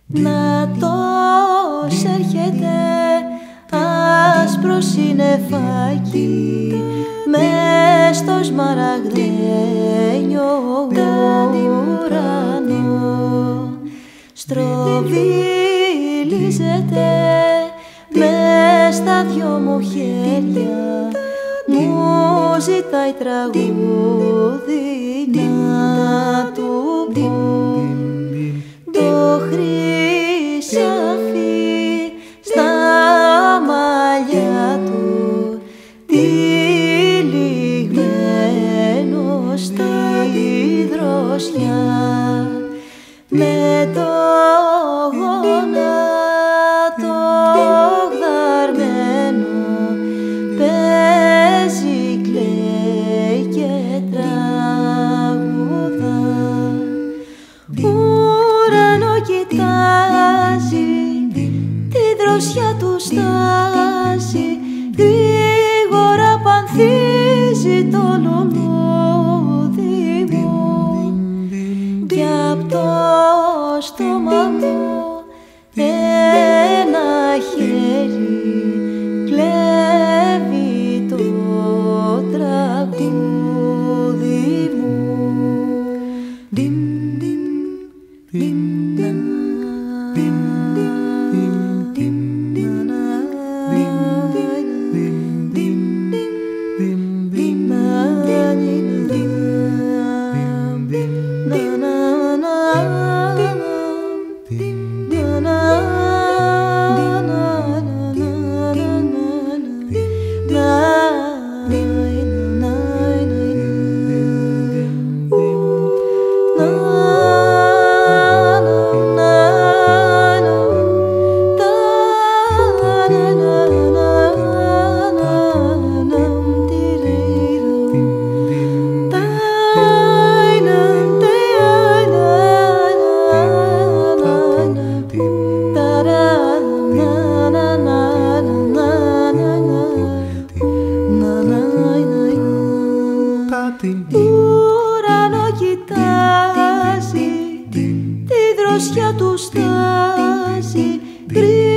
Νατός έρχεται άσπρο συννεφάκι μες στο σμαραγδένιο ουρανό. Στροβιλίζεται μες στα δυο μου χέρια, μου ζητάει τραγούδι να του πω. Το χρυσάφι στα μαλλιά του τυλιγμένο στα δροσιά, με το γόνατο γδαρμένο παίζει, κλαίει και τραγουδά. Ουρανό κοιτάζει, τη δροσιά του στάζει, γρήγορα πανθίζει το λουλούδι μου, κι απ' το στόμα μου ένα χέρι κλέβει το τραγούδι μου. Ουρανό κοιτάζει, τη δροσιά του στάζει.